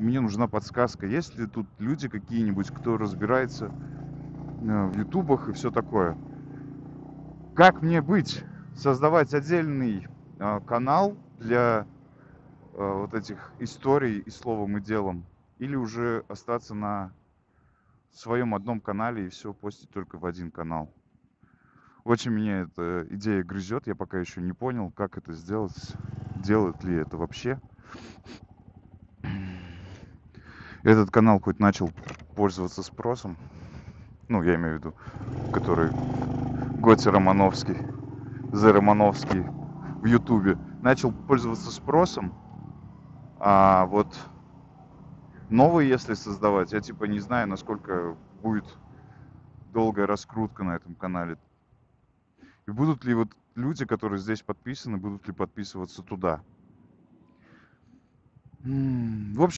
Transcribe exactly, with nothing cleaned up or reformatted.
мне нужна подсказка. Есть ли тут люди какие-нибудь, кто разбирается э, в ютубах и все такое? Как мне быть? Создавать отдельный э, канал для э, вот этих историй и словом и делом? Или уже остаться на своем одном канале и все постить только в один канал? Очень меня эта идея грызет. Я пока еще не понял, как это сделать. Делают ли это вообще? Этот канал хоть начал пользоваться спросом. Ну, я имею в виду, который Готи Романовский, Зе Романовский в Ютубе. Начал пользоваться спросом. А вот новый, если создавать, я типа не знаю, насколько будет долгая раскрутка на этом канале. И будут ли вот люди, которые здесь подписаны, будут ли подписываться туда. М, В общем,